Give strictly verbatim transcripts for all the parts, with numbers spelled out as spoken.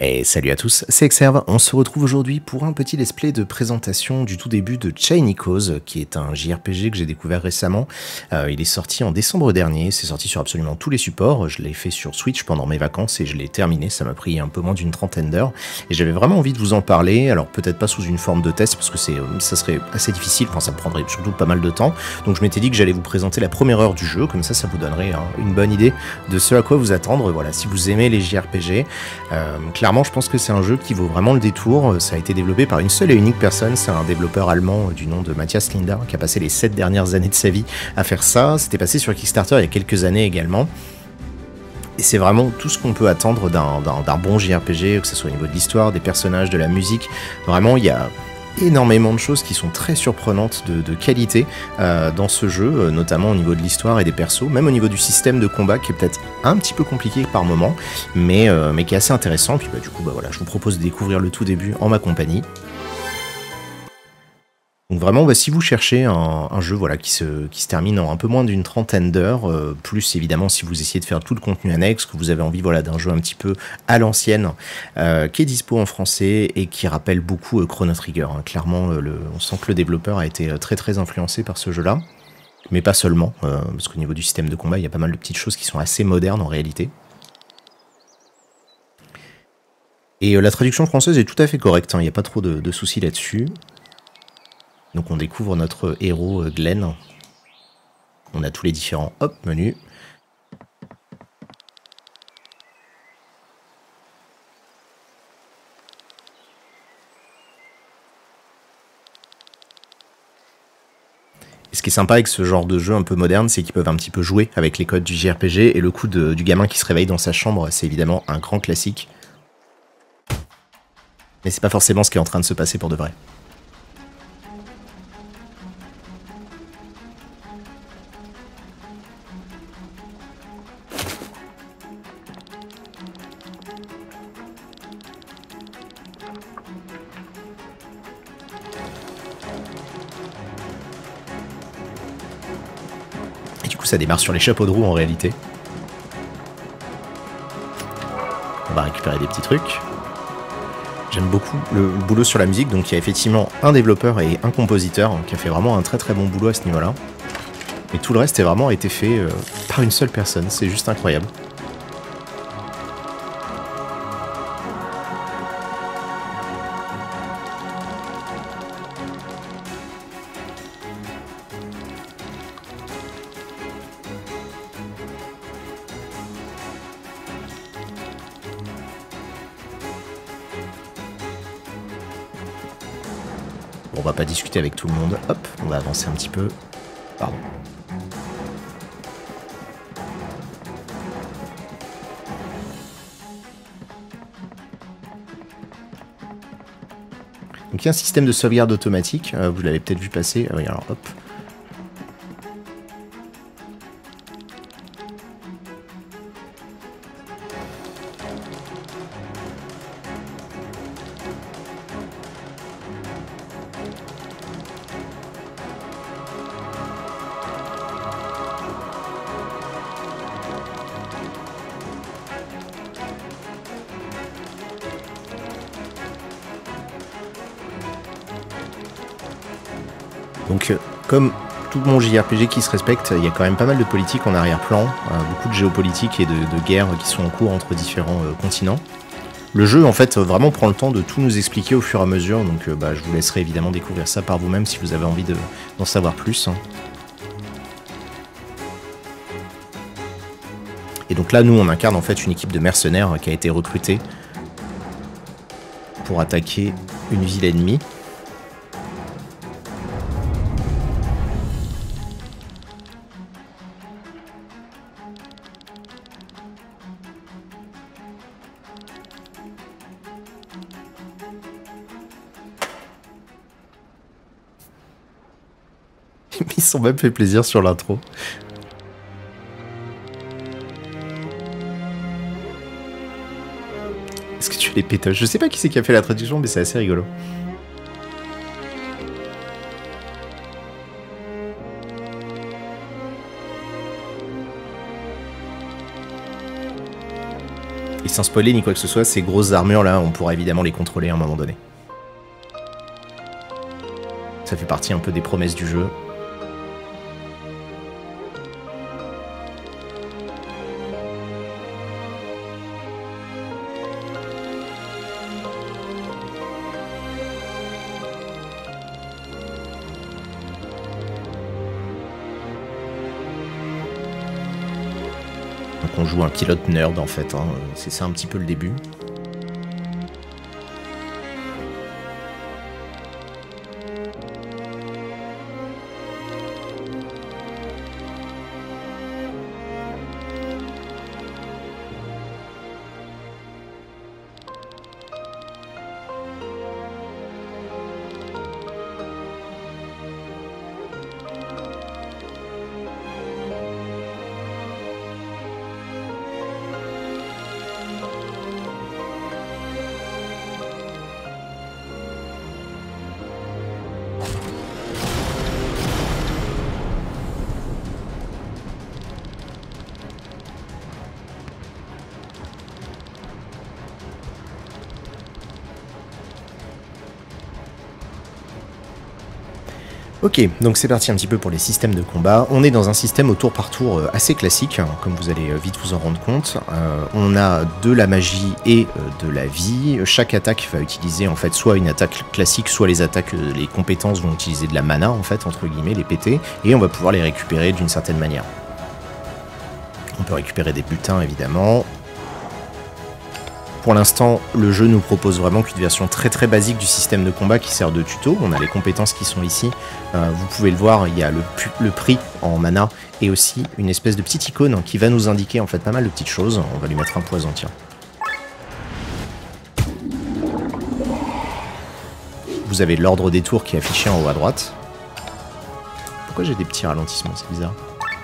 Et salut à tous, c'est Exerve. On se retrouve aujourd'hui pour un petit let's play de présentation du tout début de Chain Echoes, qui est un J R P G que j'ai découvert récemment. Euh, il est sorti en décembre dernier, c'est sorti sur absolument tous les supports. Je l'ai fait sur Switch pendant mes vacances et je l'ai terminé, ça m'a pris un peu moins d'une trentaine d'heures. Et j'avais vraiment envie de vous en parler, alors peut-être pas sous une forme de test, parce que c'est, ça serait assez difficile, enfin ça me prendrait surtout pas mal de temps. Donc je m'étais dit que j'allais vous présenter la première heure du jeu, comme ça ça vous donnerait hein, une bonne idée de ce à quoi vous attendre. Voilà, si vous aimez les J R P G, euh, clairement je pense que c'est un jeu qui vaut vraiment le détour. Ça a été développé par une seule et unique personne, c'est un développeur allemand du nom de Matthias Linder qui a passé les sept dernières années de sa vie à faire ça. C'était passé sur Kickstarter il y a quelques années également. Et c'est vraiment tout ce qu'on peut attendre d'un, d'un, d'un bon J R P G, que ce soit au niveau de l'histoire, des personnages, de la musique. Vraiment, il y a énormément de choses qui sont très surprenantes de, de qualité euh, dans ce jeu, euh, notamment au niveau de l'histoire et des persos, même au niveau du système de combat qui est peut-être un petit peu compliqué par moment, mais, euh, mais qui est assez intéressant. Puis bah, du coup, bah, voilà, je vous propose de découvrir le tout début en ma compagnie. Donc vraiment, bah, si vous cherchez un, un jeu voilà, qui, se, qui se termine en un peu moins d'une trentaine d'heures, euh, plus évidemment si vous essayez de faire tout le contenu annexe, que vous avez envie voilà, d'un jeu un petit peu à l'ancienne, euh, qui est dispo en français et qui rappelle beaucoup euh, Chrono Trigger. Hein. Clairement, euh, le, on sent que le développeur a été très très influencé par ce jeu-là, mais pas seulement, euh, parce qu'au niveau du système de combat, il y a pas mal de petites choses qui sont assez modernes en réalité. Et euh, la traduction française est tout à fait correcte, hein, il n'y a pas trop de, de soucis là-dessus. Donc on découvre notre héros Glenn. On a tous les différents hop, menus. Et ce qui est sympa avec ce genre de jeu un peu moderne, c'est qu'ils peuvent un petit peu jouer avec les codes du J R P G. Et le coup de, du gamin qui se réveille dans sa chambre, c'est évidemment un grand classique. Mais c'est pas forcément ce qui est en train de se passer pour de vrai. Ça démarre sur les chapeaux de roue en réalité. On va récupérer des petits trucs. J'aime beaucoup le boulot sur la musique, donc il y a effectivement un développeur et un compositeur qui a fait vraiment un très très bon boulot à ce niveau-là. Et tout le reste est vraiment été fait euh, par une seule personne, c'est juste incroyable. Bon, on va pas discuter avec tout le monde. Hop, on va avancer un petit peu. Pardon. Donc il y a un système de sauvegarde automatique. Euh, vous l'avez peut-être vu passer. Ah oui, alors hop. Donc, euh, comme tout bon J R P G qui se respecte, il y a quand même pas mal de politique en arrière-plan, euh, beaucoup de géopolitique et de, de guerres qui sont en cours entre différents euh, continents. Le jeu, en fait, vraiment prend le temps de tout nous expliquer au fur et à mesure, donc euh, bah, je vous laisserai évidemment découvrir ça par vous-même si vous avez envie de, d'en savoir plus. Hein. Et donc là, nous, on incarne en fait une équipe de mercenaires qui a été recrutée pour attaquer une ville ennemie. Ils sont même fait plaisir sur l'intro. Est-ce que tu les pétoches? Je sais pas qui c'est qui a fait la traduction, mais c'est assez rigolo. sans spoiler ni quoi que ce soit, ces grosses armures là, on pourra évidemment les contrôler à un moment donné. Ça fait partie un peu des promesses du jeu. Donc on joue un pilote nerd en fait, hein. C'est ça un petit peu le début. Ok, donc c'est parti un petit peu pour les systèmes de combat. On est dans un système au tour par tour assez classique, hein, comme vous allez vite vous en rendre compte. Euh, on a de la magie et euh, de la vie. Chaque attaque va utiliser en fait soit une attaque classique, soit les attaques, les compétences vont utiliser de la mana en fait, entre guillemets, les péter, et on va pouvoir les récupérer d'une certaine manière. On peut récupérer des butins évidemment. Pour l'instant, le jeu nous propose vraiment qu'une version très très basique du système de combat qui sert de tuto. On a les compétences qui sont ici. Euh, vous pouvez le voir, il y a le, le prix en mana et aussi une espèce de petite icône qui va nous indiquer en fait pas mal de petites choses. On va lui mettre un poison, tiens. Vous avez l'ordre des tours qui est affiché en haut à droite. Pourquoi j'ai des petits ralentissements, c'est bizarre.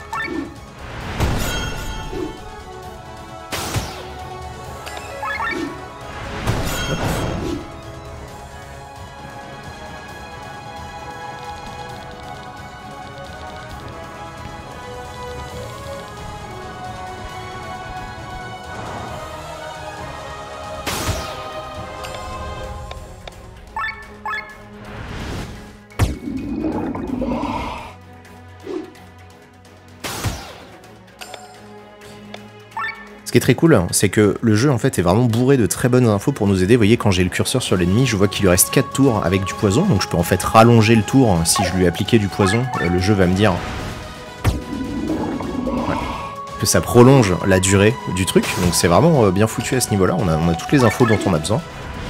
Ce qui est très cool, c'est que le jeu en fait est vraiment bourré de très bonnes infos pour nous aider. Vous voyez, quand j'ai le curseur sur l'ennemi, je vois qu'il lui reste quatre tours avec du poison, donc je peux en fait rallonger le tour. Si je lui appliquais du poison, le jeu va me dire ouais, que ça prolonge la durée du truc, donc c'est vraiment bien foutu à ce niveau-là. On a, on a toutes les infos dont on a besoin.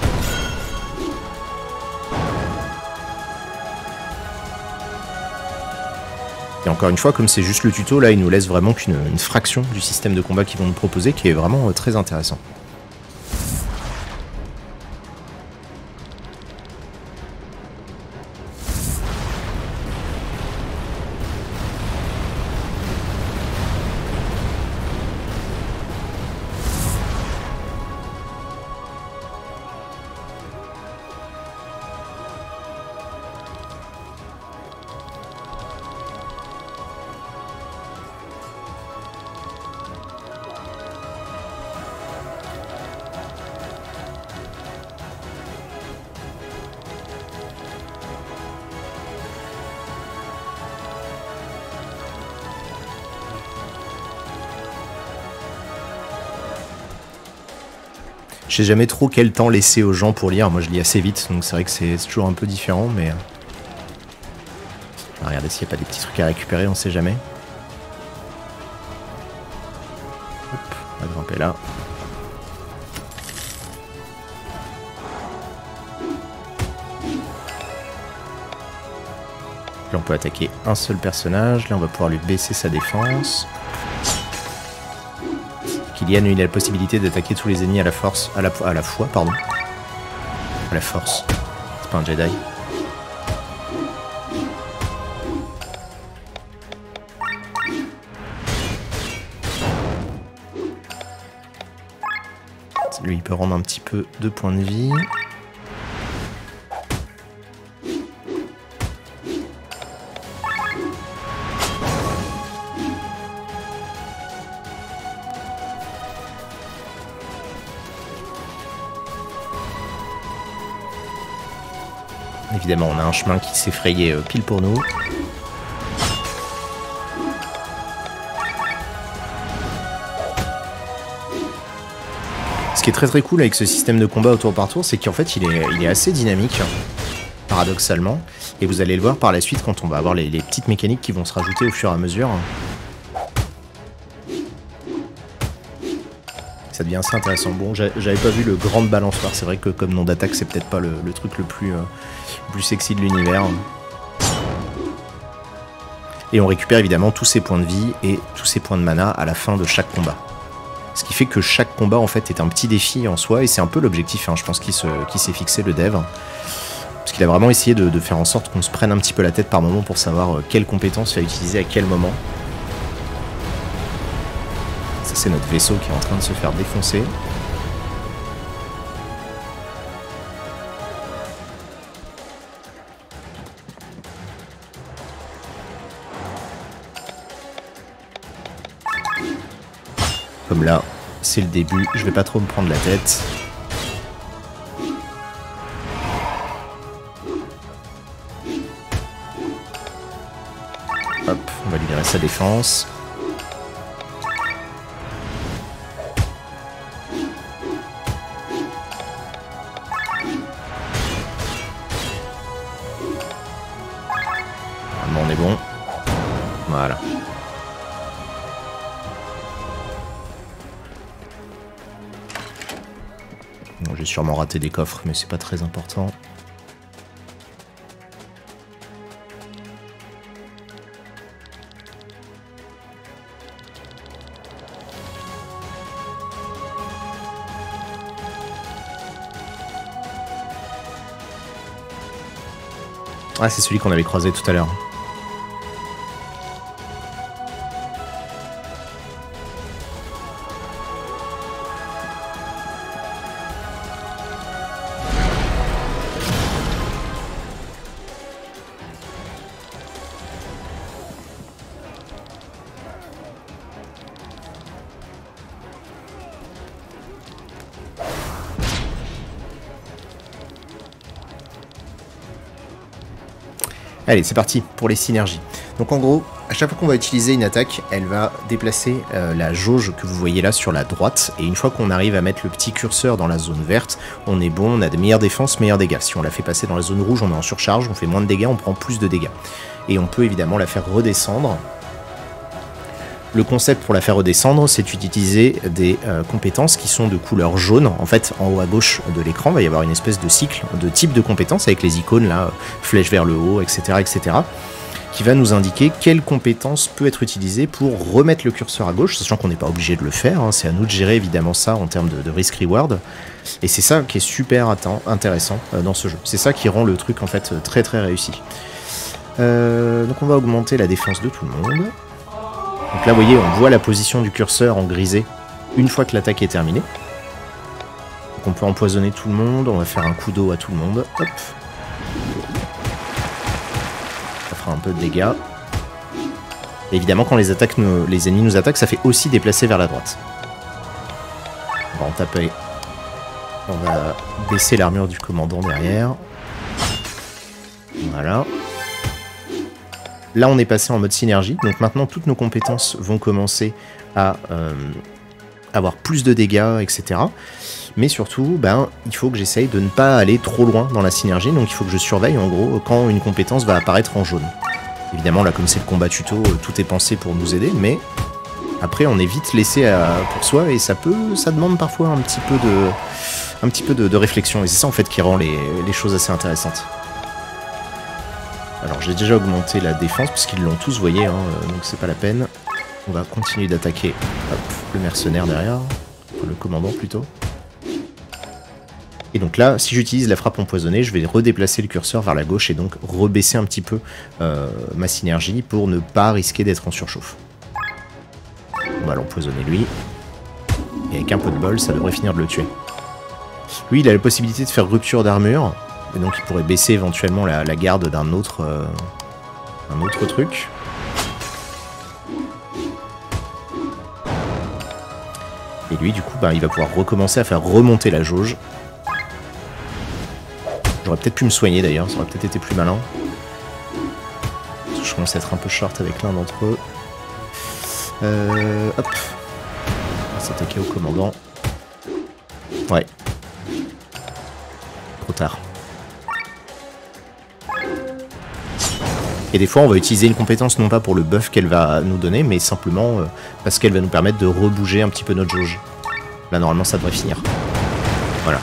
Et encore une fois, comme c'est juste le tuto, là, il nous laisse vraiment qu'une une fraction du système de combat qu'ils vont nous proposer, qui est vraiment euh, très intéressant. Je sais jamais trop quel temps laisser aux gens pour lire. Moi, je lis assez vite, donc c'est vrai que c'est toujours un peu différent, mais... Ah, regardez s'il n'y a pas des petits trucs à récupérer, on sait jamais. Hop, on va grimper là. Là, on peut attaquer un seul personnage. Là, on va pouvoir lui baisser sa défense. Kylian, il a la possibilité d'attaquer tous les ennemis à la force, à la, à la fois, pardon. À la force. C'est pas un Jedi. Lui, il peut rendre un petit peu de points de vie. Évidemment, on a un chemin qui s'est frayé euh, pile pour nous. Ce qui est très très cool avec ce système de combat au tour par tour, c'est qu'en fait il est, il est assez dynamique, paradoxalement. Et vous allez le voir par la suite quand on va avoir les, les petites mécaniques qui vont se rajouter au fur et à mesure. Ça devient assez intéressant. Bon, j'avais pas vu le grand balançoire, c'est vrai que comme nom d'attaque, c'est peut-être pas le, le truc le plus, euh, le plus sexy de l'univers. Et on récupère évidemment tous ses points de vie et tous ses points de mana à la fin de chaque combat. Ce qui fait que chaque combat en fait est un petit défi en soi, et c'est un peu l'objectif, hein, je pense, qu'il s'est fixé le dev. Parce qu'il a vraiment essayé de, de faire en sorte qu'on se prenne un petit peu la tête par moment pour savoir euh, quelle compétence à utiliser à quel moment. Ça, c'est notre vaisseau qui est en train de se faire défoncer. Comme là, c'est le début, je vais pas trop me prendre la tête. Hop, on va libérer sa défense. Normalement on est bon. Voilà. Bon, j'ai sûrement raté des coffres, mais c'est pas très important. Ah, c'est celui qu'on avait croisé tout à l'heure. Allez, c'est parti pour les synergies. Donc en gros, à chaque fois qu'on va utiliser une attaque, elle va déplacer euh, la jauge que vous voyez là sur la droite. Et une fois qu'on arrive à mettre le petit curseur dans la zone verte, on est bon, on a de meilleures défenses, meilleurs dégâts. Si on la fait passer dans la zone rouge, on est en surcharge, on fait moins de dégâts, on prend plus de dégâts. Et on peut évidemment la faire redescendre. Le concept pour la faire redescendre, c'est d'utiliser des euh, compétences qui sont de couleur jaune. En fait, en haut à gauche de l'écran, il va y avoir une espèce de cycle de type de compétences avec les icônes là, flèche vers le haut, et cetera, et cetera, qui va nous indiquer quelle compétence peut être utilisée pour remettre le curseur à gauche, sachant qu'on n'est pas obligé de le faire, hein, c'est à nous de gérer évidemment ça en termes de, de risk-reward. Et c'est ça qui est super intéressant euh, dans ce jeu. C'est ça qui rend le truc en fait très très réussi. Euh, donc on va augmenter la défense de tout le monde. Donc là, vous voyez, on voit la position du curseur en grisé une fois que l'attaque est terminée. Donc on peut empoisonner tout le monde, on va faire un coup d'eau à tout le monde. Hop. Ça fera un peu de dégâts. Et évidemment, quand les, attaques nous, les ennemis nous attaquent, ça fait aussi déplacer vers la droite. On va en taper. On va baisser l'armure du commandant derrière. Voilà. Là, on est passé en mode synergie, donc maintenant toutes nos compétences vont commencer à euh, avoir plus de dégâts, et cetera. Mais surtout, ben, il faut que j'essaye de ne pas aller trop loin dans la synergie, donc il faut que je surveille en gros quand une compétence va apparaître en jaune. Évidemment, là, comme c'est le combat tuto, tout est pensé pour nous aider, mais après, on est vite laissé à, pour soi, et ça peut, ça demande parfois un petit peu de, un petit peu de, de réflexion, et c'est ça en fait qui rend les, les choses assez intéressantes. Alors j'ai déjà augmenté la défense puisqu'ils l'ont tous, vous voyez, hein, donc c'est pas la peine. On va continuer d'attaquer le mercenaire derrière, enfin, le commandant plutôt. Et donc là, si j'utilise la frappe empoisonnée, je vais redéplacer le curseur vers la gauche et donc rebaisser un petit peu euh, ma synergie pour ne pas risquer d'être en surchauffe. On va l'empoisonner lui. Et avec un peu de bol, ça devrait finir de le tuer. Lui, il a la possibilité de faire rupture d'armure. Et donc il pourrait baisser éventuellement la, la garde d'un autre, euh, un autre truc. Et lui du coup bah, il va pouvoir recommencer à faire remonter la jauge. J'aurais peut-être pu me soigner d'ailleurs, ça aurait peut-être été plus malin. Je commence à être un peu short avec l'un d'entre eux. Euh, hop. On va s'attaquer au commandant. Ouais. Trop tard. Et des fois, on va utiliser une compétence non pas pour le buff qu'elle va nous donner, mais simplement euh, parce qu'elle va nous permettre de rebouger un petit peu notre jauge. Là, normalement, ça devrait finir. Voilà.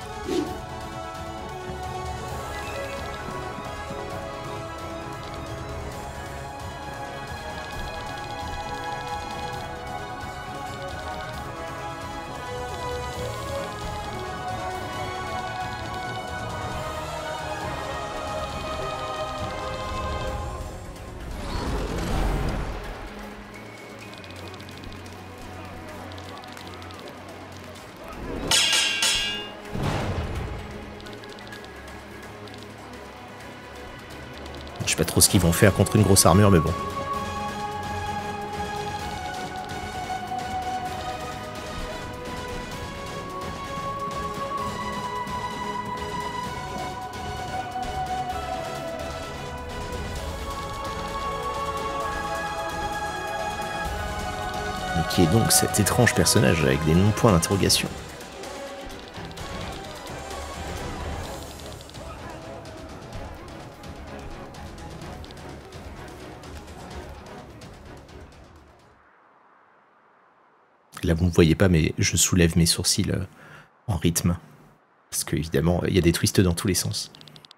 Je sais pas trop ce qu'ils vont faire contre une grosse armure, mais bon. Mais qui est donc cet étrange personnage avec des non-points d'interrogation? Là, vous ne voyez pas, mais je soulève mes sourcils euh, en rythme. Parce qu'évidemment, il y a des twists dans tous les sens.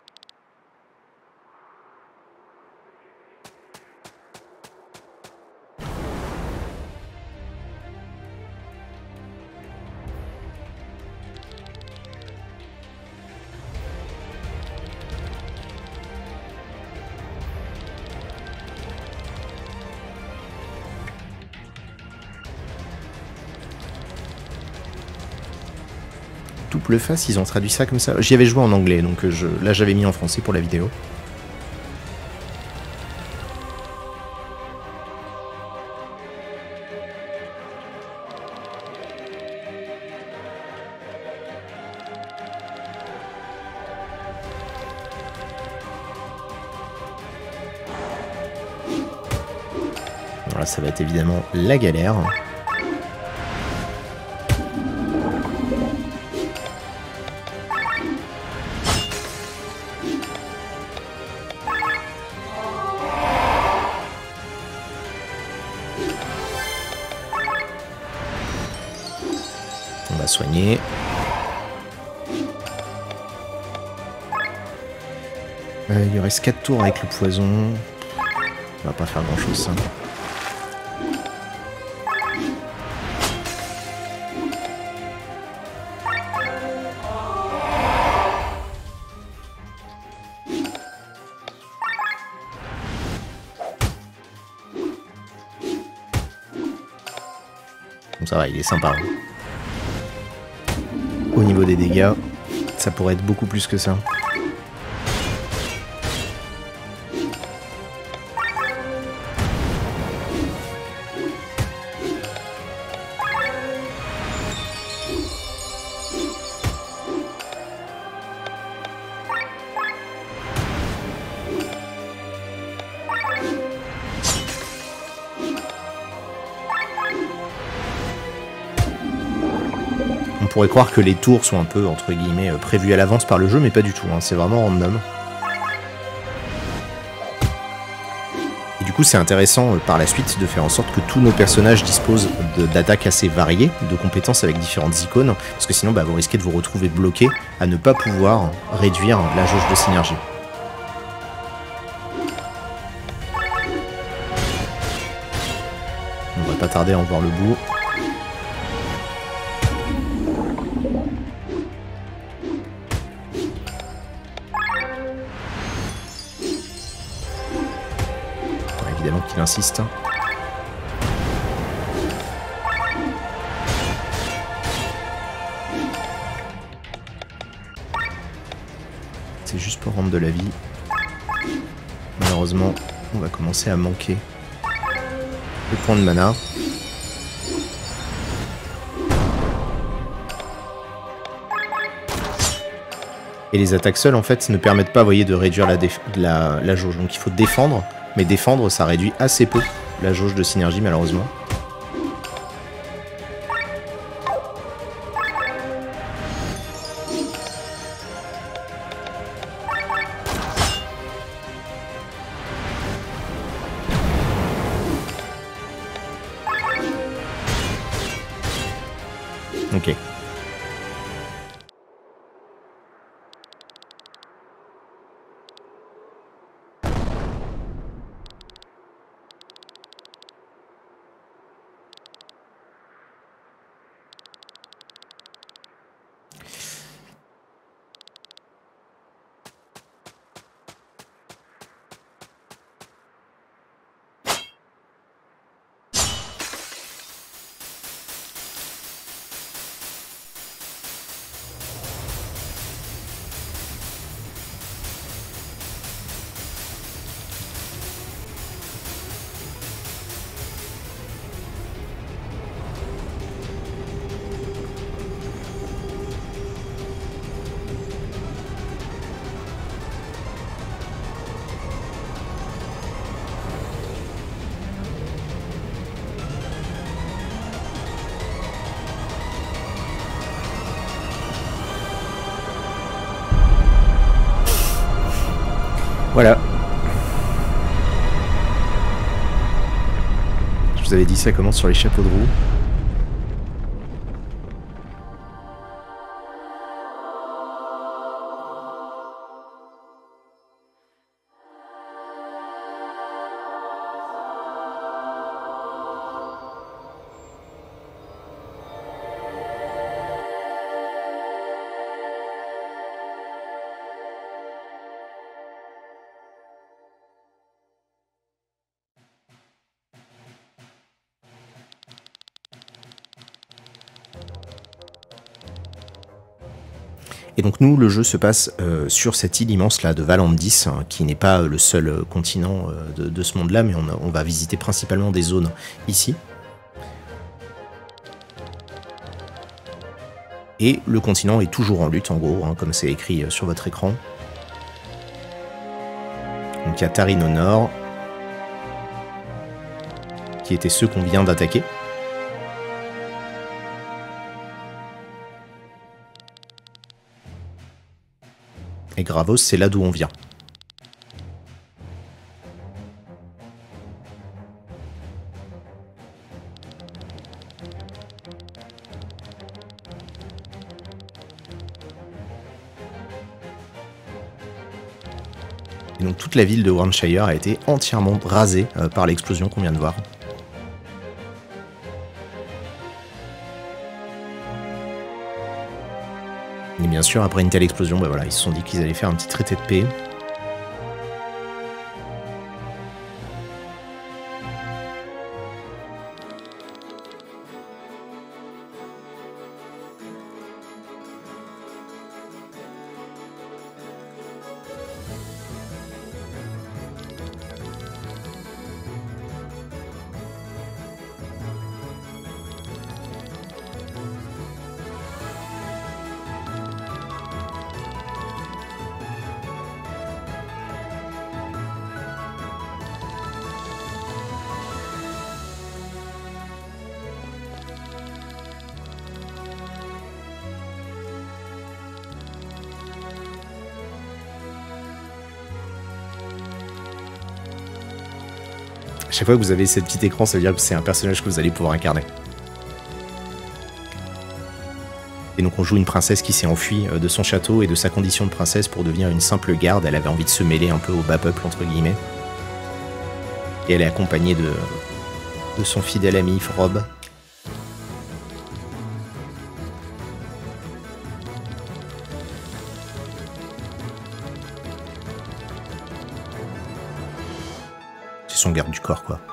Double face, ils ont traduit ça comme ça. J'y avais joué en anglais, donc je, là j'avais mis en français pour la vidéo. Voilà, ça va être évidemment la galère. On va soigner. Euh, il lui reste quatre tours avec le poison. On va pas faire grand chose ça. Bon, ça va, il est sympa. Hein. Au niveau des dégâts, ça pourrait être beaucoup plus que ça. On pourrait croire que les tours sont un peu, entre guillemets, prévus à l'avance par le jeu, mais pas du tout, hein. C'est vraiment random. Et du coup, c'est intéressant euh, par la suite de faire en sorte que tous nos personnages disposent d'attaques assez variées, de compétences avec différentes icônes, parce que sinon, bah, vous risquez de vous retrouver bloqué à ne pas pouvoir réduire la jauge de synergie. On va pas tarder à en voir le bout. Évidemment qu'il insiste. C'est juste pour rendre de la vie. Malheureusement, on va commencer à manquer de points de mana. Et les attaques seules, en fait, ne permettent pas, vous voyez, de réduire la, la, la jauge. Donc il faut défendre, mais défendre, ça réduit assez peu la jauge de synergie, malheureusement. Ok. Voilà. Je vous avais dit, ça commence sur les chapeaux de roue. Et donc nous, le jeu se passe euh, sur cette île immense là de Valandis, hein, qui n'est pas le seul euh, continent euh, de, de ce monde-là, mais on, a, on va visiter principalement des zones ici. Et le continent est toujours en lutte, en gros, hein, comme c'est écrit euh, sur votre écran. Donc il y a Tarin au nord, qui étaient ceux qu'on vient d'attaquer. Et Gravos, c'est là d'où on vient. Et donc toute la ville de Warnshire a été entièrement rasée euh, par l'explosion qu'on vient de voir. Et bien sûr, après une telle explosion, bah voilà, ils se sont dit qu'ils allaient faire un petit traité de paix. Chaque fois que vous avez ce petit écran, ça veut dire que c'est un personnage que vous allez pouvoir incarner. Et donc on joue une princesse qui s'est enfuie de son château et de sa condition de princesse pour devenir une simple garde. Elle avait envie de se mêler un peu au bas peuple, entre guillemets. Et elle est accompagnée de, de son fidèle ami Rob. Son garde du corps, quoi.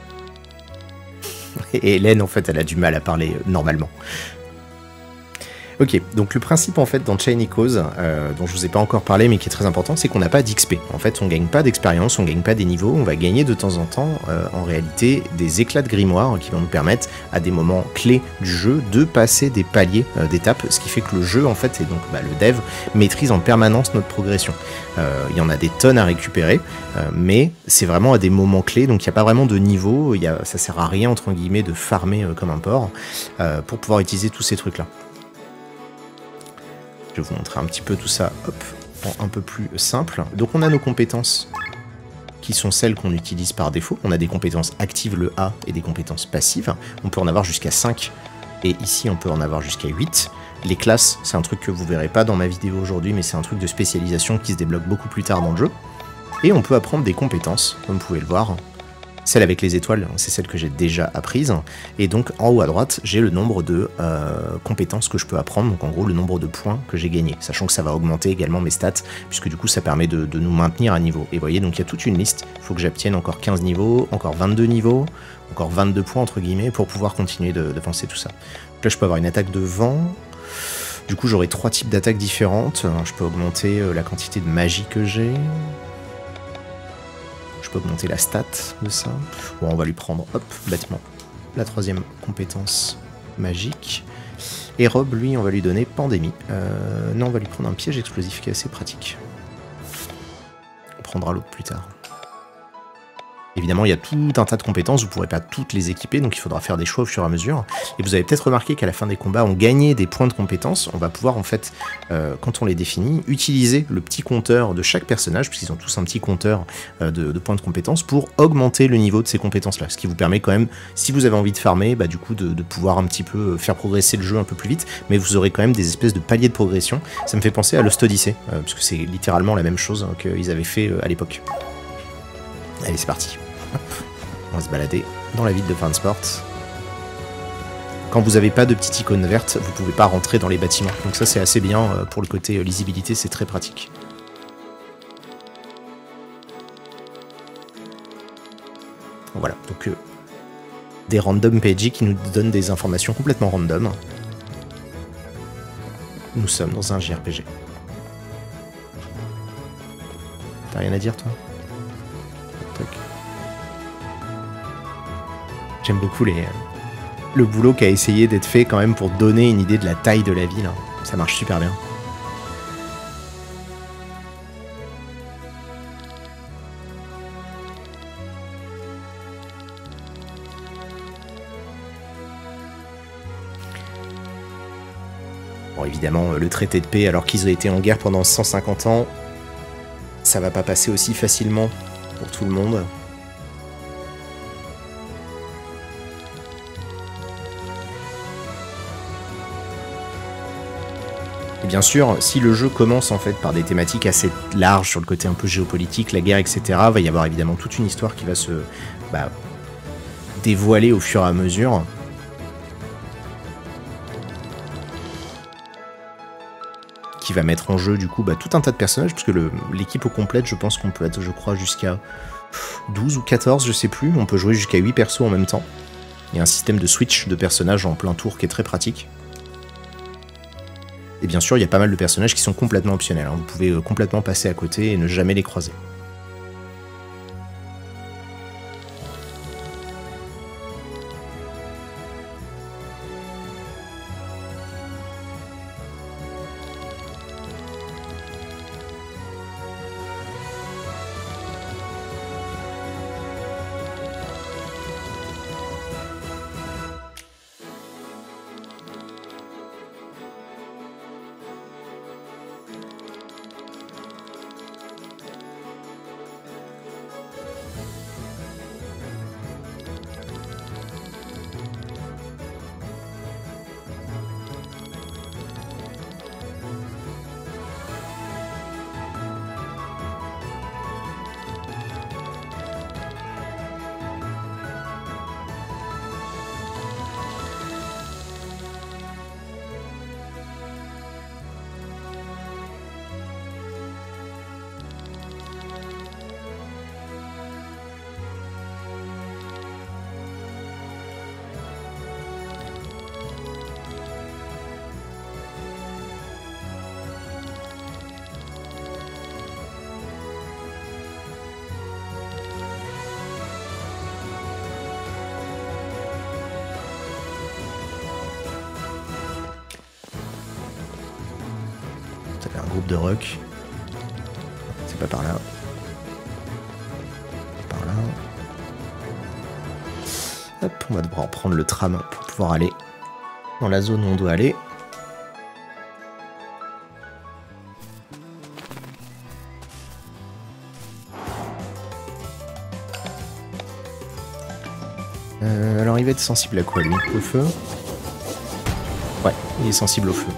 Et Hélène, en fait, elle a du mal à parler euh, normalement. Ok, donc le principe en fait dans Shiny Cause, euh, dont je vous ai pas encore parlé mais qui est très important, c'est qu'on n'a pas d'X P. En fait, on gagne pas d'expérience, on gagne pas des niveaux, on va gagner de temps en temps, euh, en réalité, des éclats de grimoire qui vont nous permettre, à des moments clés du jeu, de passer des paliers euh, d'étapes, ce qui fait que le jeu, en fait, et donc bah, le dev, maîtrise en permanence notre progression. Euh, il y en a des tonnes à récupérer, euh, mais c'est vraiment à des moments clés, donc il n'y a pas vraiment de niveau, y a, ça sert à rien, entre guillemets, de farmer euh, comme un porc, euh, pour pouvoir utiliser tous ces trucs-là. Je vais vous montrer un petit peu tout ça, hop, en un peu plus simple. Donc on a nos compétences qui sont celles qu'on utilise par défaut. On a des compétences actives, le A, et des compétences passives. On peut en avoir jusqu'à cinq, et ici on peut en avoir jusqu'à huit. Les classes, c'est un truc que vous verrez pas dans ma vidéo aujourd'hui, mais c'est un truc de spécialisation qui se débloque beaucoup plus tard dans le jeu. Et on peut apprendre des compétences, comme vous pouvez le voir. Celle avec les étoiles, c'est celle que j'ai déjà apprise. Et donc en haut à droite, j'ai le nombre de euh, compétences que je peux apprendre, donc en gros le nombre de points que j'ai gagnés, sachant que ça va augmenter également mes stats, puisque du coup ça permet de, de nous maintenir à niveau. Et vous voyez, donc il y a toute une liste, il faut que j'obtienne encore quinze niveaux, encore vingt-deux niveaux, encore vingt-deux points entre guillemets, pour pouvoir continuer d'avancer tout ça. Donc là je peux avoir une attaque de vent, du coup j'aurai trois types d'attaques différentes, je peux augmenter la quantité de magie que j'ai. Je peux augmenter la stat de ça. Bon, on va lui prendre, hop, bêtement, la troisième compétence magique. Et Rob, lui, on va lui donner pandémie. Euh, non, on va lui prendre un piège explosif qui est assez pratique. On prendra l'autre plus tard. Évidemment, il y a tout un tas de compétences, vous ne pourrez pas toutes les équiper, donc il faudra faire des choix au fur et à mesure. Et vous avez peut-être remarqué qu'à la fin des combats, on gagnait des points de compétences. On va pouvoir, en fait, euh, quand on les définit, utiliser le petit compteur de chaque personnage, puisqu'ils ont tous un petit compteur euh, de, de points de compétences, pour augmenter le niveau de ces compétences-là. Ce qui vous permet quand même, si vous avez envie de farmer, bah, du coup, de, de pouvoir un petit peu faire progresser le jeu un peu plus vite, mais vous aurez quand même des espèces de paliers de progression. Ça me fait penser à Lost Odyssey, euh, puisque c'est littéralement la même chose hein, qu'ils avaient fait euh, à l'époque. Allez, c'est parti. Hop. On va se balader dans la ville de Fansport. Quand vous n'avez pas de petite icône verte, vous pouvez pas rentrer dans les bâtiments. Donc ça c'est assez bien pour le côté lisibilité, c'est très pratique. Voilà, donc euh, des random P G qui nous donnent des informations complètement random. Nous sommes dans un J R P G. T'as rien à dire toi? Tac. J'aime beaucoup les, le boulot qui a essayé d'être fait quand même pour donner une idée de la taille de la ville. Hein. Ça marche super bien. Bon, évidemment, le traité de paix, alors qu'ils ont été en guerre pendant cent cinquante ans, ça va pas passer aussi facilement pour tout le monde. Et bien sûr, si le jeu commence en fait par des thématiques assez larges sur le côté un peu géopolitique, la guerre, et cetera, va y avoir évidemment toute une histoire qui va se bah, dévoiler au fur et à mesure. Qui va mettre en jeu du coup bah, tout un tas de personnages, puisque l'équipe au complète, je pense qu'on peut être, je crois, jusqu'à douze ou quatorze, je sais plus. On peut jouer jusqu'à huit persos en même temps. Il y a un système de switch de personnages en plein tour qui est très pratique. Et bien sûr, il y a pas mal de personnages qui sont complètement optionnels. Hein. Vous pouvez euh, complètement passer à côté et ne jamais les croiser. groupe de rock. C'est pas par là. Par là. Hop, on va devoir prendre le tram pour pouvoir aller dans la zone où on doit aller. Euh, alors il va être sensible à quoi lui? Au feu? Ouais, il est sensible au feu.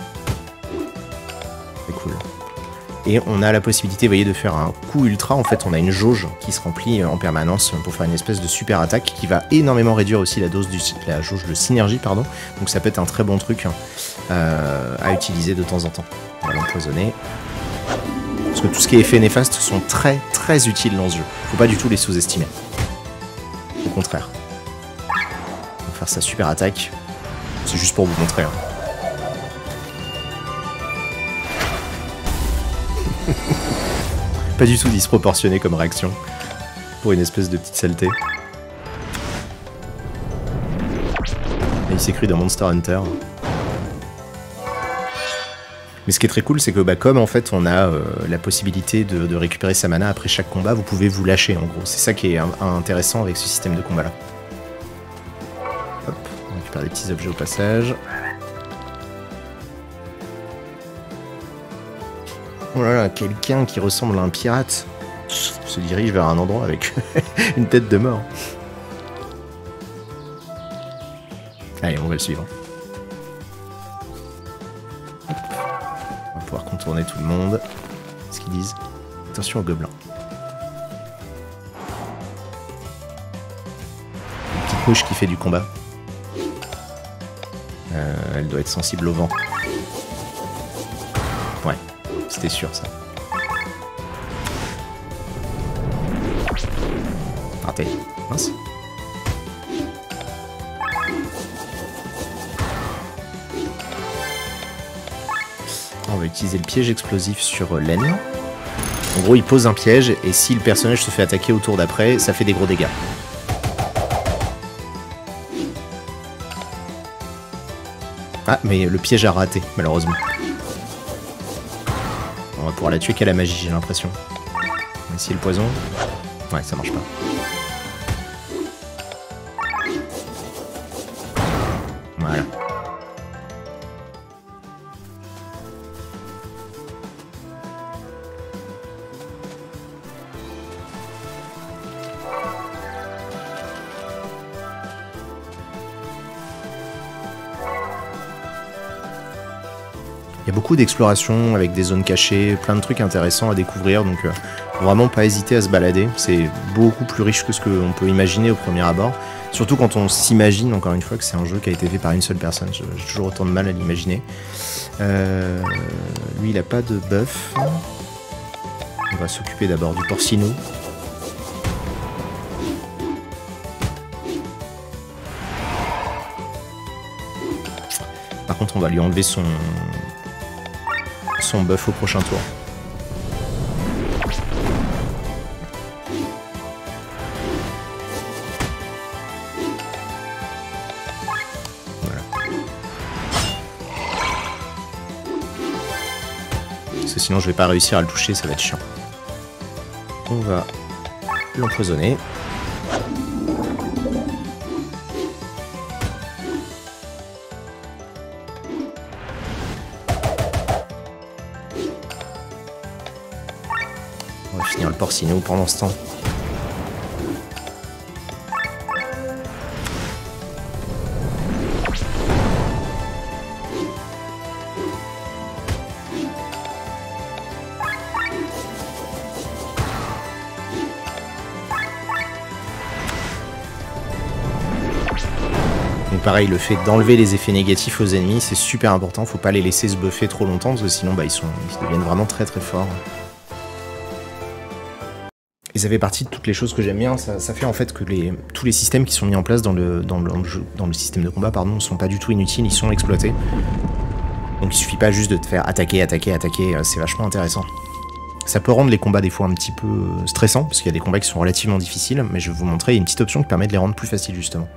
C'est cool. Et on a la possibilité, vous voyez, de faire un coup ultra. En fait, on a une jauge qui se remplit en permanence pour faire une espèce de super attaque qui va énormément réduire aussi la dose du, la jauge de synergie, pardon. Donc ça peut être un très bon truc euh, à utiliser de temps en temps. On va l'empoisonner. Parce que tout ce qui est effets néfastes sont très très utiles dans ce jeu. Faut pas du tout les sous-estimer. Au contraire. On va faire sa super attaque. C'est juste pour vous montrer. Hein. Pas du tout disproportionné comme réaction. Pour une espèce de petite saleté. Et il s'est cru dans Monster Hunter. Mais ce qui est très cool, c'est que bah, comme en fait on a euh, la possibilité de, de récupérer sa mana après chaque combat, vous pouvez vous lâcher en gros. C'est ça qui est un, un intéressant avec ce système de combat là. Hop, on récupère des petits objets au passage. Oh là là, quelqu'un qui ressemble à un pirate se dirige vers un endroit avec une tête de mort. Allez, on va le suivre. On va pouvoir contourner tout le monde. Qu'est-ce qu'ils disent? Attention aux gobelins. Une petite mouche qui fait du combat. Euh, elle doit être sensible au vent. Ouais. C'était sûr ça. Raté. Mince. On va utiliser le piège explosif sur Len. En gros, il pose un piège et si le personnage se fait attaquer au tour d'après, ça fait des gros dégâts. Ah, mais le piège a raté, malheureusement. On va pouvoir la tuer qu'à la magie, j'ai l'impression. On va essayer le poison. Ouais, ça marche pas. Voilà. Il y a beaucoup d'exploration avec des zones cachées, plein de trucs intéressants à découvrir, donc euh, faut vraiment pas hésiter à se balader. C'est beaucoup plus riche que ce qu'on peut imaginer au premier abord. Surtout quand on s'imagine, encore une fois, que c'est un jeu qui a été fait par une seule personne. J'ai toujours autant de mal à l'imaginer. Euh, lui, il a pas de buff. On va s'occuper d'abord du porcino. Par contre, on va lui enlever son... son buff au prochain tour. Voilà. Parce que sinon je vais pas réussir à le toucher, ça va être chiant. On va l'empoisonner. On va finir le porcino pendant ce temps. Donc pareil, le fait d'enlever les effets négatifs aux ennemis, c'est super important. Faut pas les laisser se buffer trop longtemps, parce que sinon bah, ils, sont, ils deviennent vraiment très très forts. Et ça fait partie de toutes les choses que j'aime bien. Ça, ça fait en fait que les, tous les systèmes qui sont mis en place dans le, dans le, jeu, dans le système de combat, pardon, ne sont pas du tout inutiles, ils sont exploités. Donc il suffit pas juste de te faire attaquer, attaquer, attaquer, c'est vachement intéressant. Ça peut rendre les combats des fois un petit peu stressants, parce qu'il y a des combats qui sont relativement difficiles, mais je vais vous montrer, il y a une petite option qui permet de les rendre plus faciles justement.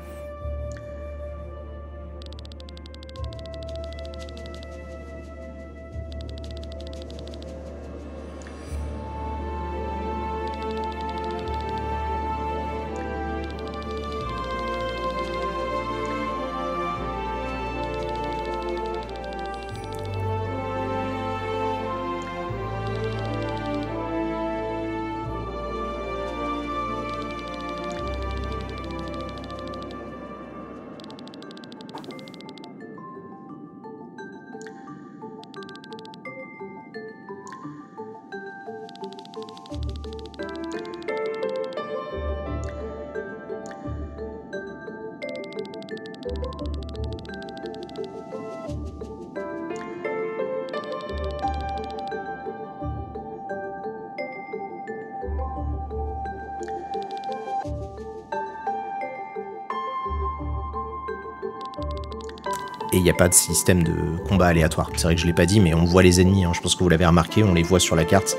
Et il n'y a pas de système de combat aléatoire. C'est vrai que je ne l'ai pas dit, mais on voit les ennemis. Hein. Je pense que vous l'avez remarqué, on les voit sur la carte.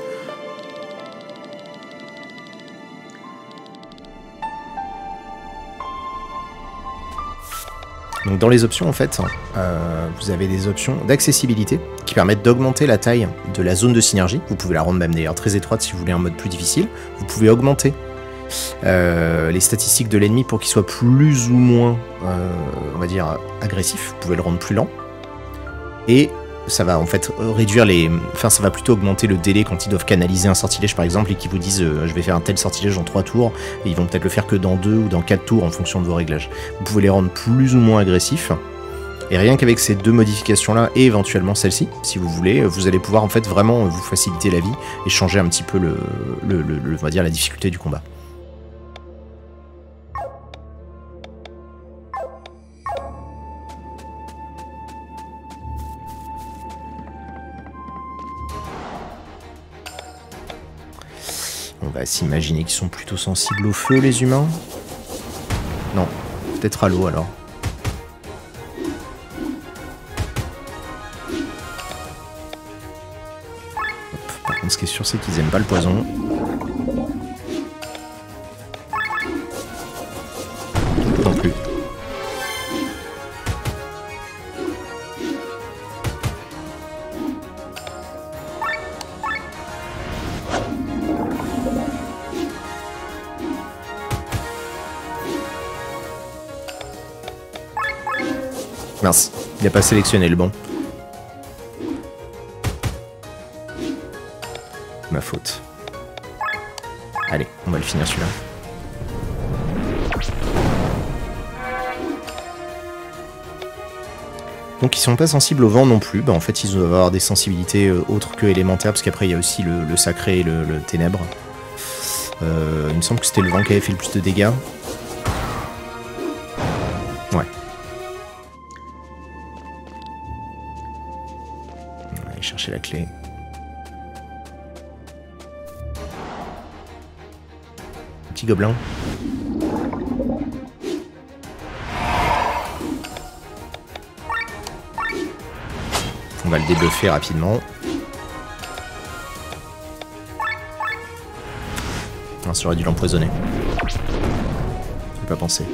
Donc dans les options, en fait, euh, vous avez des options d'accessibilité qui permettent d'augmenter la taille de la zone de synergie. Vous pouvez la rendre même d'ailleurs très étroite si vous voulez un mode plus difficile. Vous pouvez augmenter euh, les statistiques de l'ennemi pour qu'il soit plus ou moins, euh, on va dire, agressif. Vous pouvez le rendre plus lent. Et ça va en fait réduire les... Enfin, ça va plutôt augmenter le délai quand ils doivent canaliser un sortilège par exemple et qu'ils vous disent euh, je vais faire un tel sortilège en trois tours et ils vont peut-être le faire que dans deux ou dans quatre tours en fonction de vos réglages. Vous pouvez les rendre plus ou moins agressifs. Et rien qu'avec ces deux modifications-là, et éventuellement celle-ci, si vous voulez, vous allez pouvoir en fait vraiment vous faciliter la vie et changer un petit peu le, le, le, le on va dire la difficulté du combat. On va s'imaginer qu'ils sont plutôt sensibles au feu, les humains. Non, peut-être à l'eau alors. Hop, par contre, ce qui est sûr, c'est qu'ils aiment pas le poison. Non plus. Mince, il n'a pas sélectionné le bon. Ma faute. Allez, on va le finir celui-là. Donc ils sont pas sensibles au vent non plus. Bah, en fait, ils doivent avoir des sensibilités euh, autres que élémentaires, parce qu'après il y a aussi le, le sacré et le, le ténèbre. Euh, il me semble que c'était le vent qui avait fait le plus de dégâts. Ouais. Chercher la clé. Petit gobelin. On va le débuffer rapidement. Non, ça aurait dû l'empoisonner. J'ai pas pensé.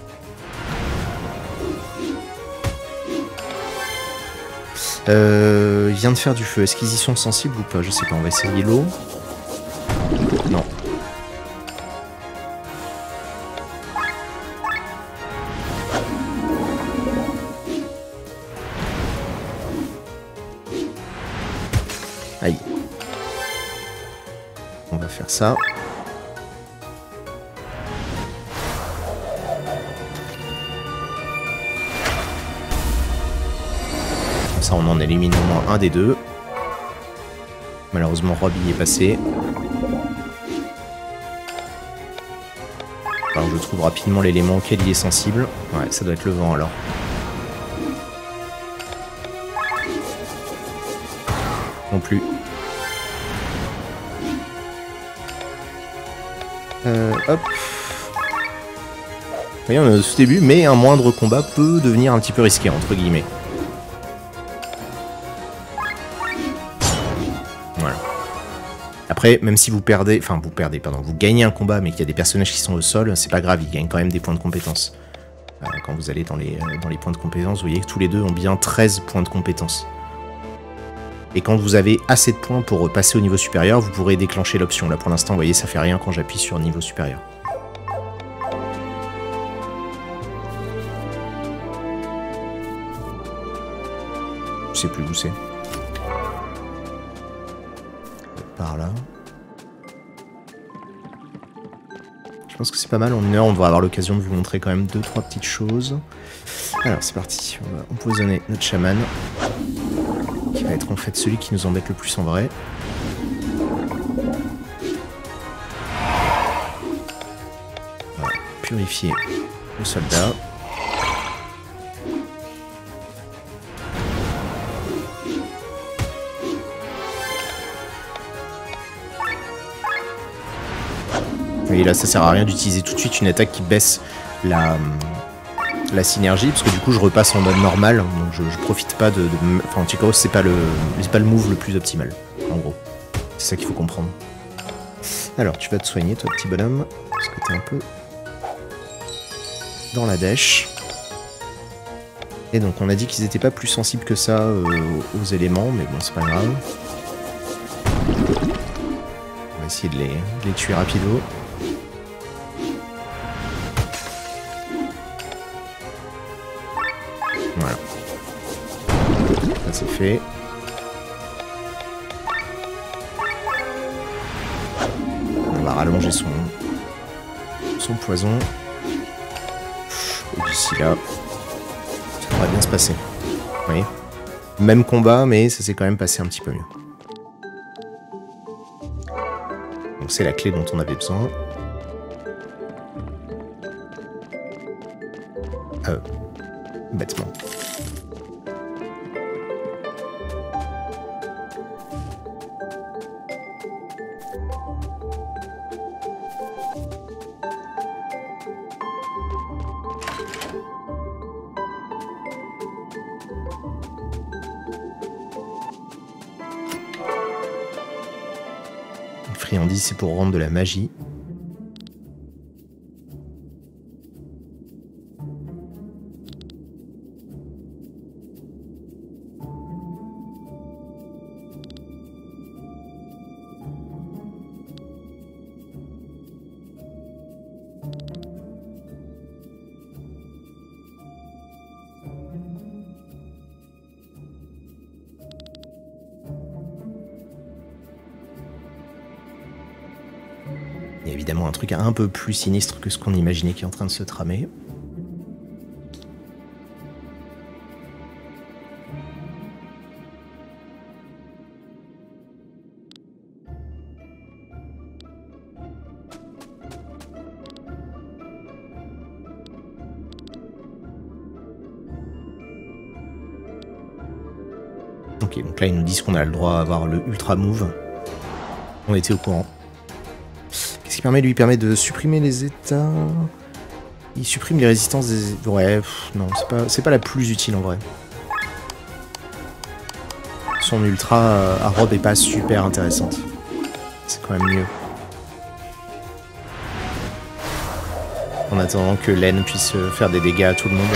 Euh, il vient de faire du feu. Est-ce qu'ils y sont sensibles ou pas? Je sais pas. On va essayer l'eau. Non. Aïe. On va faire ça. Ça, on en élimine au moins un des deux. Malheureusement, Robbie est passé. Alors, je trouve rapidement l'élément auquel il est sensible. Ouais, ça doit être le vent alors. Non plus. Euh, hop. Vous voyez, on est au tout début, mais un moindre combat peut devenir un petit peu risqué, entre guillemets. Voilà. Après, même si vous perdez, enfin vous perdez, pardon, vous gagnez un combat, mais qu'il y a des personnages qui sont au sol, c'est pas grave, ils gagnent quand même des points de compétence. Euh, quand vous allez dans les, euh, dans les points de compétence, vous voyez que tous les deux ont bien treize points de compétence. Et quand vous avez assez de points pour passer au niveau supérieur, vous pourrez déclencher l'option. Là pour l'instant, vous voyez, ça fait rien quand j'appuie sur niveau supérieur. Je sais plus où c'est. Par là. Je pense que c'est pas mal. En une heure, on devrait avoir l'occasion de vous montrer quand même deux trois petites choses. Alors c'est parti. On va empoisonner notre chaman, qui va être en fait celui qui nous embête le plus en vrai. purifier le soldat. Et là, ça sert à rien d'utiliser tout de suite une attaque qui baisse la, la synergie, parce que du coup, je repasse en mode normal, donc je, je profite pas de... de enfin, Anti-Chaos, c'est pas, le, pas le move le plus optimal, en gros. C'est ça qu'il faut comprendre. Alors, tu vas te soigner, toi, petit bonhomme, parce que t'es un peu dans la dèche. Et donc, on a dit qu'ils étaient pas plus sensibles que ça euh, aux éléments, mais bon, c'est pas grave. On va essayer de les, de les tuer rapido. Voilà. Ça c'est fait. On va rallonger son, son poison. Et d'ici là, ça devrait bien se passer. Vous voyez ? Même combat, mais ça s'est quand même passé un petit peu mieux. Donc c'est la clé dont on avait besoin. Euh, bêtement. Friandise, c'est pour rendre de la magie. Il y a évidemment un truc un peu plus sinistre que ce qu'on imaginait qui est en train de se tramer. Ok, donc là ils nous disent qu'on a le droit à avoir le ultra move. On était au courant. Qu'est-ce qui permet, lui, permet de supprimer les états. Il supprime les résistances des... Ouais, pff, non, c'est pas, c'est pas la plus utile en vrai. Son ultra euh, à robe est pas super intéressante. C'est quand même mieux. En attendant que Len puisse faire des dégâts à tout le monde.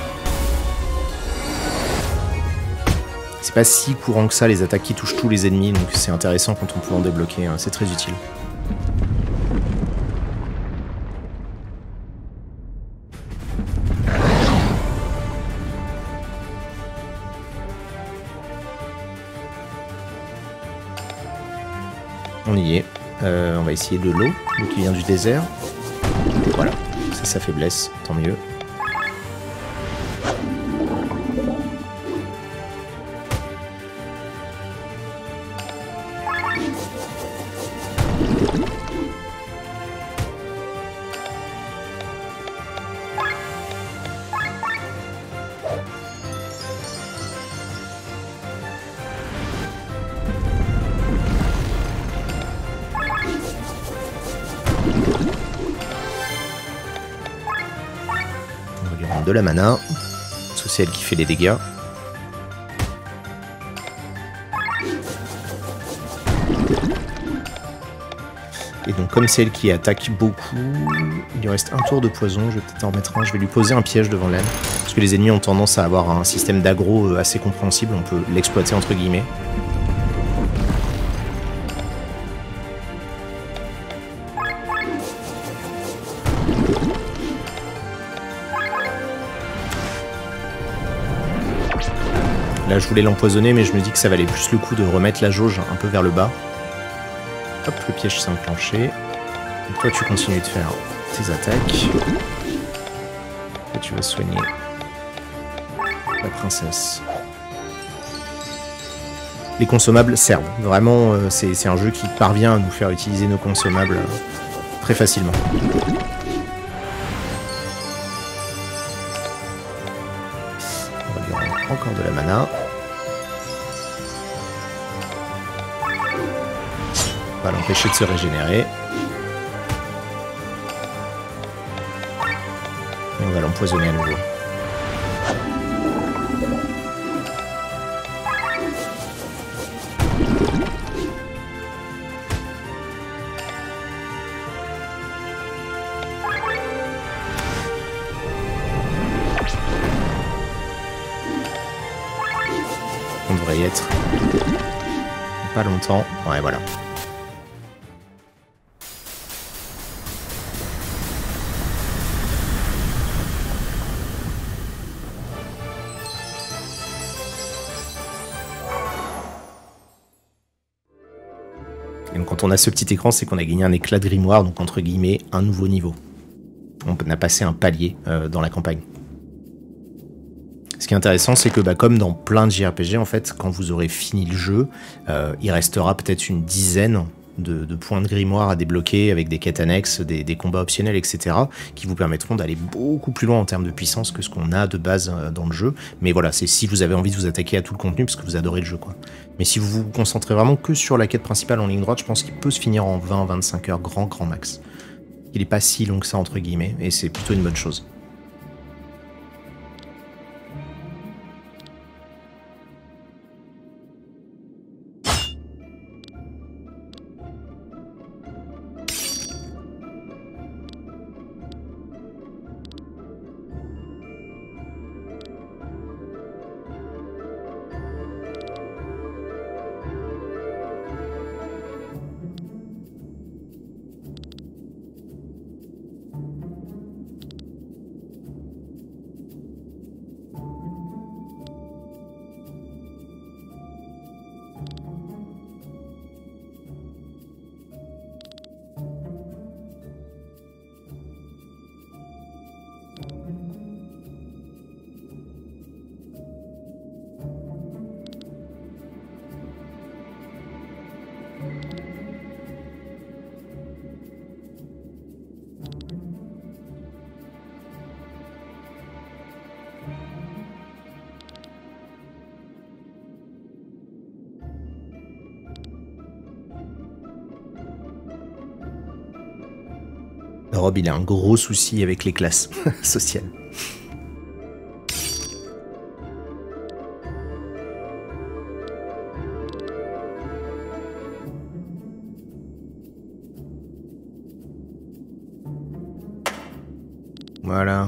C'est pas si courant que ça les attaques qui touchent tous les ennemis, donc c'est intéressant quand on peut en débloquer, hein, c'est très utile. On y est. Euh, on va essayer de l'eau, l'eau qui vient du désert. Voilà, c'est sa faiblesse, tant mieux. De la mana, parce que c'est elle qui fait les dégâts. Et donc comme c'est elle qui attaque beaucoup, il lui reste un tour de poison, je vais peut-être en remettre un, je vais lui poser un piège devant l'elle. Parce que les ennemis ont tendance à avoir un système d'aggro assez compréhensible, on peut l'exploiter entre guillemets. Là, je voulais l'empoisonner, mais je me dis que ça valait plus le coup de remettre la jauge un peu vers le bas. Hop, le piège s'est enclenché. Donc toi, tu continues de faire tes attaques. Et tu vas soigner la princesse. Les consommables servent. Vraiment, euh, c'est un jeu qui parvient à nous faire utiliser nos consommables euh, très facilement. encore de la mana. On va l'empêcher de se régénérer. Et on va l'empoisonner à nouveau. On devrait y être. Pas longtemps. Ouais, voilà. Et donc quand on a ce petit écran, c'est qu'on a gagné un éclat de grimoire, donc entre guillemets, un nouveau niveau. On a passé un palier euh, dans la campagne. Ce qui est intéressant, c'est que bah, comme dans plein de J R P G, en fait, quand vous aurez fini le jeu, euh, il restera peut-être une dizaine de, de points de grimoire à débloquer avec des quêtes annexes, des, des combats optionnels, et cetera, qui vous permettront d'aller beaucoup plus loin en termes de puissance que ce qu'on a de base euh, dans le jeu. Mais voilà, c'est si vous avez envie de vous attaquer à tout le contenu, parce que vous adorez le jeu, quoi. Mais si vous vous concentrez vraiment que sur la quête principale en ligne droite, je pense qu'il peut se finir en vingt à vingt-cinq heures, grand, grand max. Il n'est pas si long que ça, entre guillemets, et c'est plutôt une bonne chose. Rob, il a un gros souci avec les classes sociales. Voilà.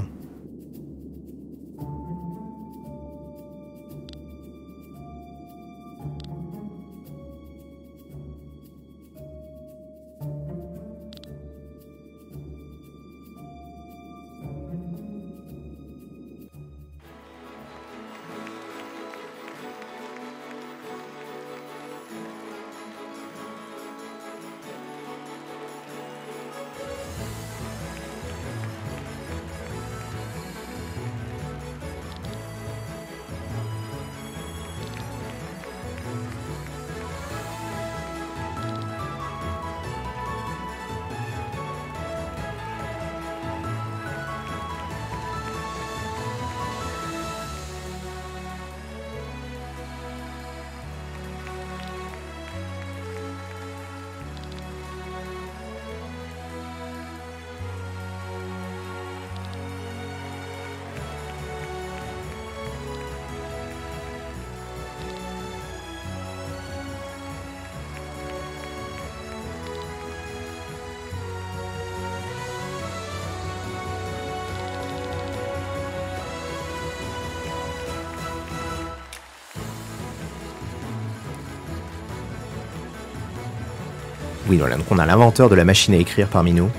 Oui, voilà, donc on a l'inventeur de la machine à écrire parmi nous.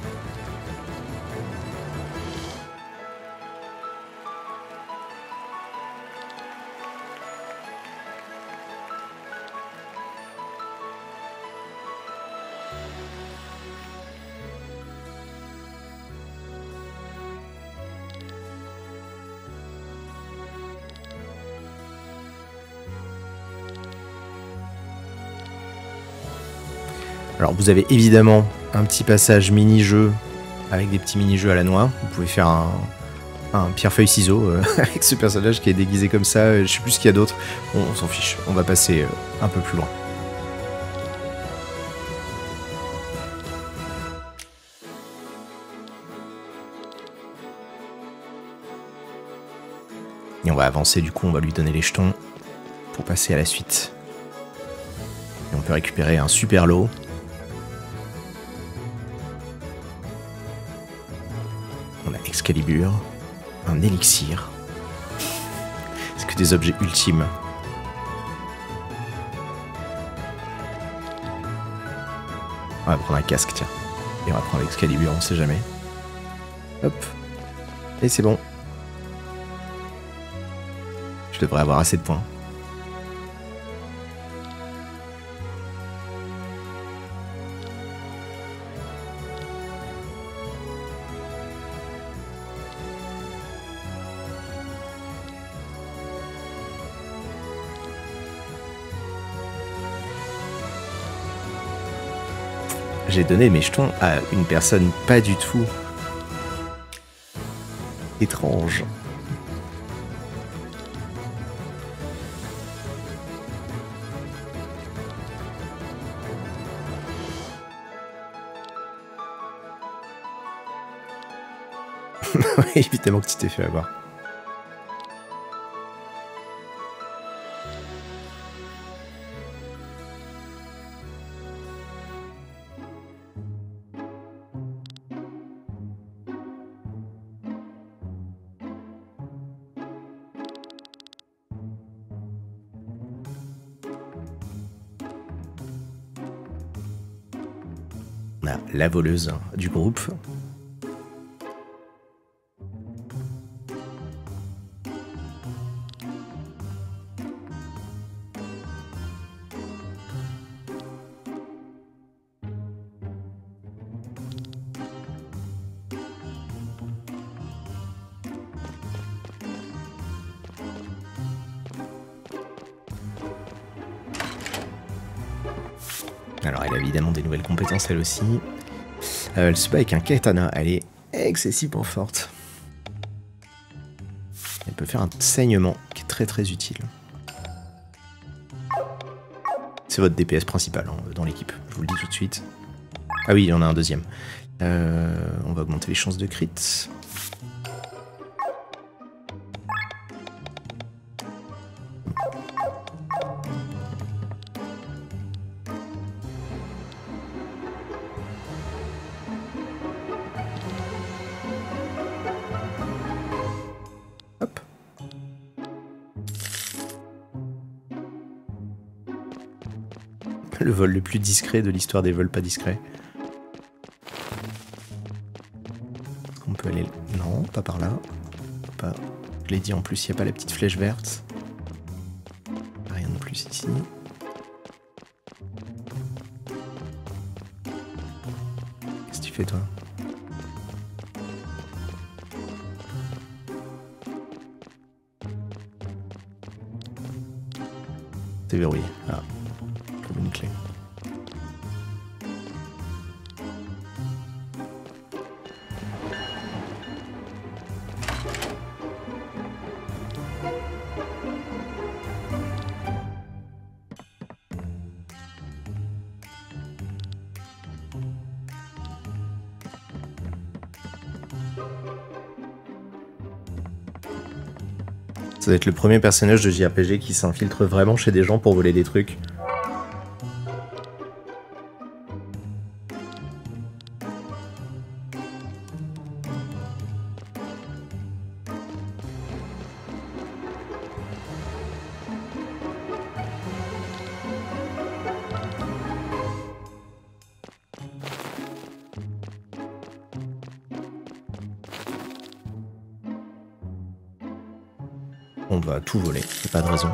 Alors vous avez évidemment un petit passage mini-jeu avec des petits mini-jeux à la noix. Vous pouvez faire un, un pierre-feuille-ciseau euh, avec ce personnage qui est déguisé comme ça. Je sais plus ce qu'il y a d'autre. On, on s'en fiche. On va passer euh, un peu plus loin. Et on va avancer, du coup, on va lui donner les jetons pour passer à la suite. Et on peut récupérer un super lot. On a Excalibur, un élixir. C'est que des objets ultimes. On va prendre un casque, tiens. Et on va prendre l'Excalibur, on sait jamais. Hop. Et c'est bon. Je devrais avoir assez de points. J'ai donné mes jetons à une personne pas du tout étrange. Évidemment que tu t'es fait avoir. On a la voleuse du groupe. Alors elle a évidemment des nouvelles compétences elle aussi. Euh, elle se bat avec un katana, elle est excessivement forte. Elle peut faire un saignement qui est très très utile. C'est votre D P S principal hein, dans l'équipe, je vous le dis tout de suite. Ah oui, il y en a un deuxième. Euh, on va augmenter les chances de crit. Hop. Le vol le plus discret de l'histoire des vols pas discrets. Est-ce qu'on peut aller... Non, pas par là. Pas... Je l'ai dit en plus, il n'y a pas la petite flèche verte. Rien de plus ici. Qu'est-ce que tu fais toi? C'est verrouillé. Ah, comme une clé. Ça doit être le premier personnage de J R P G qui s'infiltre vraiment chez des gens pour voler des trucs. On va tout voler, y a pas de raison.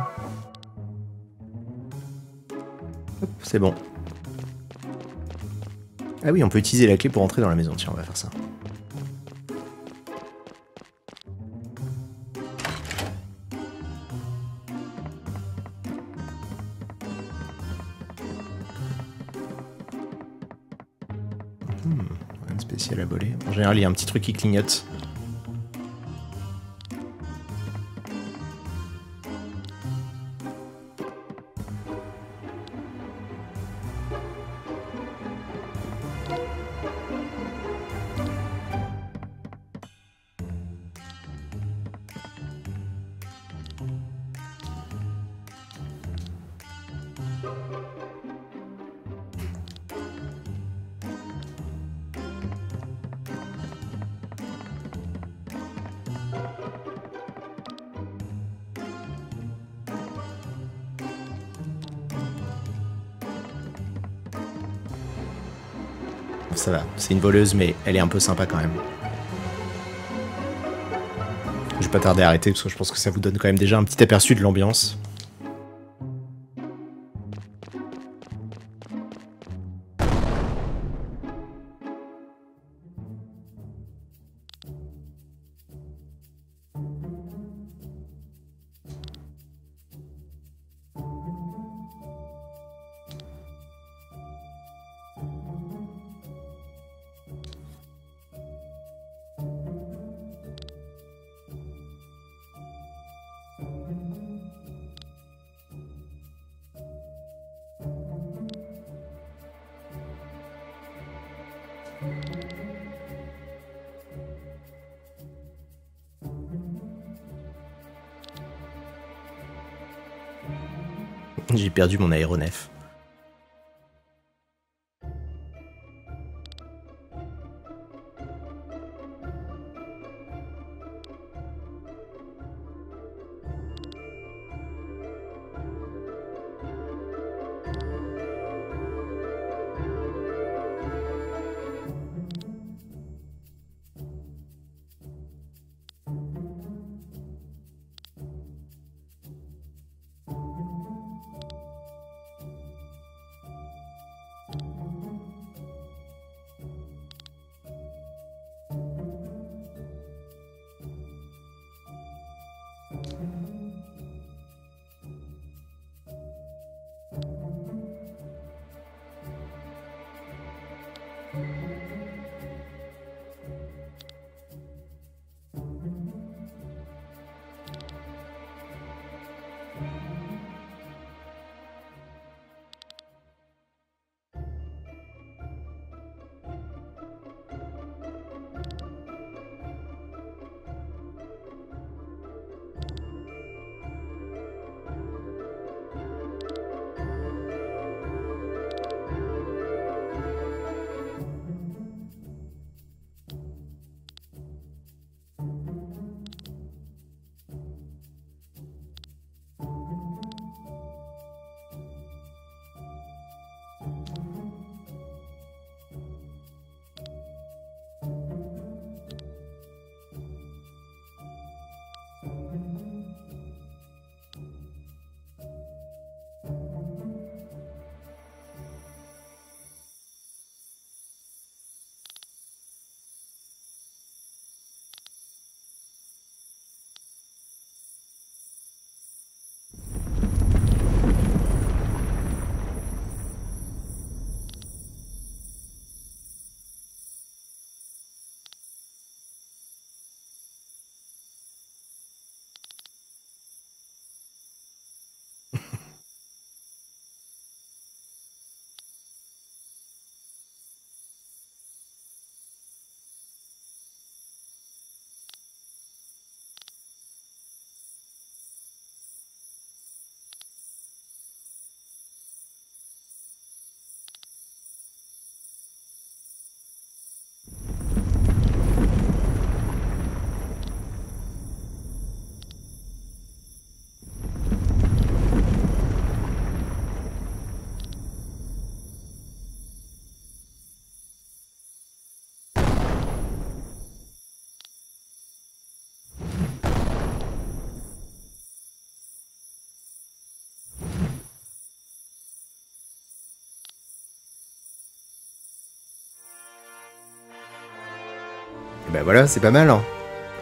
C'est bon. Ah oui, on peut utiliser la clé pour entrer dans la maison. Tiens, on va faire ça. Hmm, rien de spécial à voler. En général, il y a un petit truc qui clignote. Ça va, c'est une voleuse, mais elle est un peu sympa quand même. Je vais pas tarder à arrêter, parce que je pense que ça vous donne quand même déjà un petit aperçu de l'ambiance. J'ai perdu mon aéronef. Et ben voilà, c'est pas mal. Hein.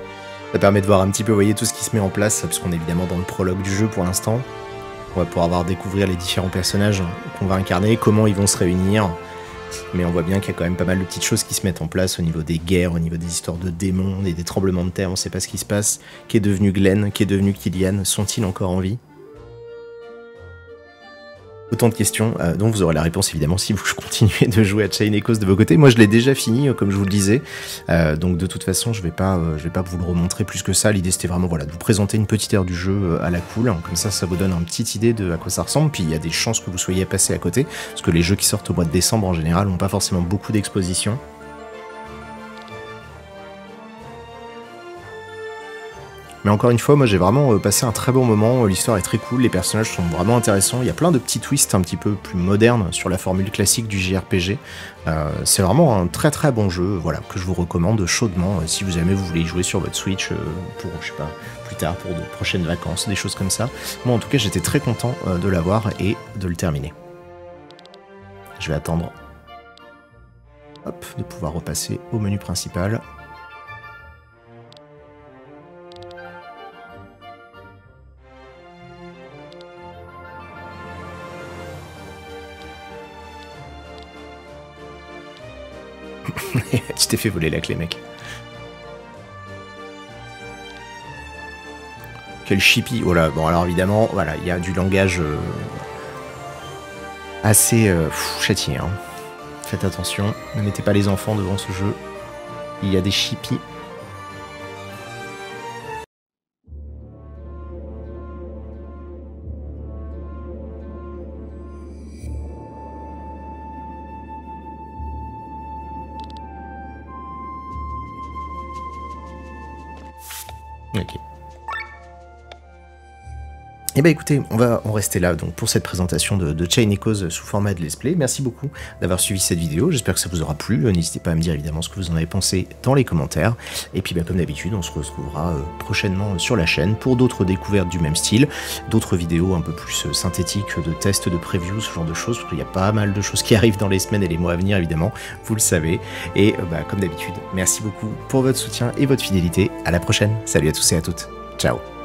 Ça permet de voir un petit peu, vous voyez, tout ce qui se met en place, parce qu'on est évidemment dans le prologue du jeu pour l'instant. On va pouvoir avoir découvrir les différents personnages qu'on va incarner, comment ils vont se réunir. Mais on voit bien qu'il y a quand même pas mal de petites choses qui se mettent en place au niveau des guerres, au niveau des histoires de démons et des tremblements de terre, on sait pas ce qui se passe. Qu'est devenu Glenn? Qu'est devenu Killian? Sont-ils encore en vie? Autant de questions euh, dont vous aurez la réponse évidemment si vous continuez de jouer à Chain Echoes de vos côtés. Moi je l'ai déjà fini euh, comme je vous le disais, euh, donc de toute façon je vais pas, euh, je vais pas vous le remontrer plus que ça. L'idée c'était vraiment voilà de vous présenter une petite heure du jeu euh, à la cool, comme ça ça vous donne une petite idée de à quoi ça ressemble. Puis il y a des chances que vous soyez passé à côté, parce que les jeux qui sortent au mois de décembre en général n'ont pas forcément beaucoup d'expositions. Mais encore une fois, moi j'ai vraiment euh, passé un très bon moment, l'histoire est très cool, les personnages sont vraiment intéressants, il y a plein de petits twists un petit peu plus modernes sur la formule classique du J R P G. Euh, c'est vraiment un très très bon jeu, voilà, que je vous recommande chaudement, euh, si vous jamais vous voulez y jouer sur votre Switch euh, pour, je sais pas, plus tard, pour de prochaines vacances, des choses comme ça. Moi en tout cas j'étais très content euh, de l'avoir et de le terminer. Je vais attendre hop, de pouvoir repasser au menu principal. Tu t'es fait voler la clé, mec. Quel chippy. Oh là, bon alors évidemment, voilà, il y a du langage euh, assez euh, pff, châtié. Hein. Faites attention, ne mettez pas les enfants devant ce jeu. Il y a des chippies. Ok. Et bah écoutez, on va en rester là donc pour cette présentation de, de Chain Echoes sous format de let's play. Merci beaucoup d'avoir suivi cette vidéo, j'espère que ça vous aura plu. N'hésitez pas à me dire évidemment ce que vous en avez pensé dans les commentaires. Et puis bah, comme d'habitude, on se retrouvera euh, prochainement sur la chaîne pour d'autres découvertes du même style, d'autres vidéos un peu plus euh, synthétiques de tests, de previews, ce genre de choses, parce qu'il y a pas mal de choses qui arrivent dans les semaines et les mois à venir évidemment, vous le savez. Et euh, bah, comme d'habitude, merci beaucoup pour votre soutien et votre fidélité. À la prochaine, salut à tous et à toutes, ciao.